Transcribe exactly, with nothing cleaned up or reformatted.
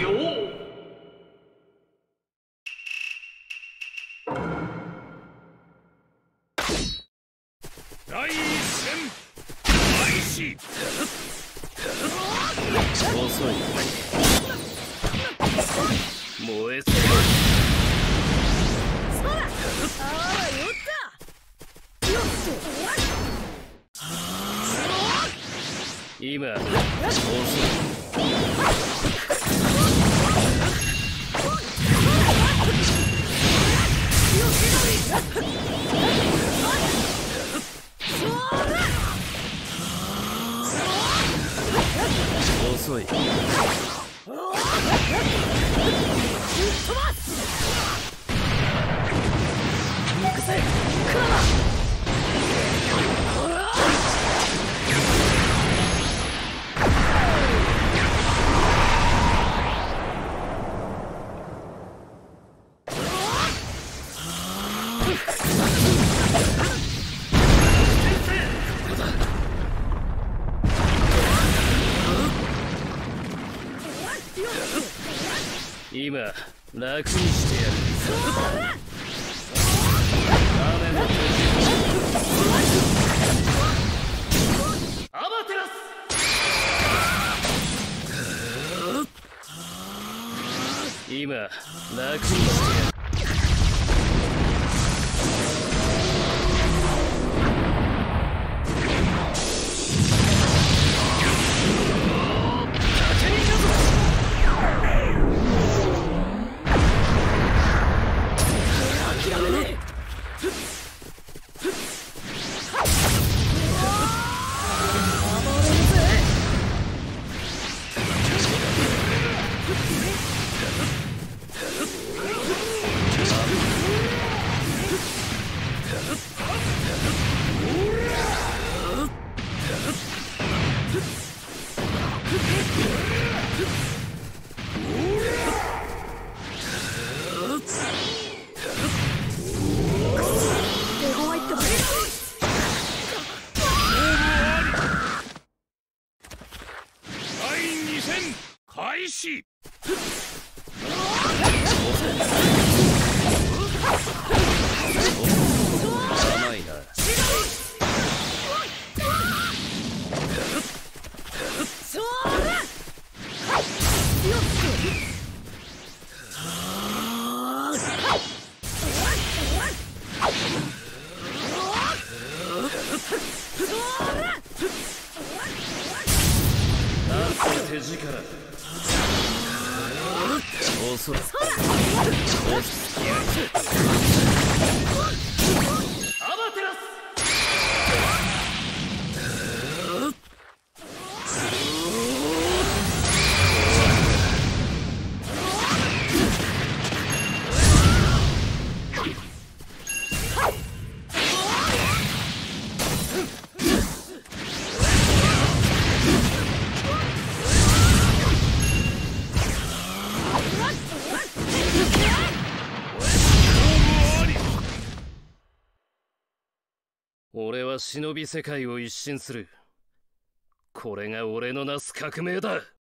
よ。第一戦開始。遅い。燃えそうだ。 そうだ。ああ、よった。よっ今遅い。遅い。今楽にしてやる。雨の時アマテラス。今楽にしてやる。開始。甘いな。なんて手力。遅い。アマテラス。俺は忍び世界を一新する。これが俺のなす革命だ。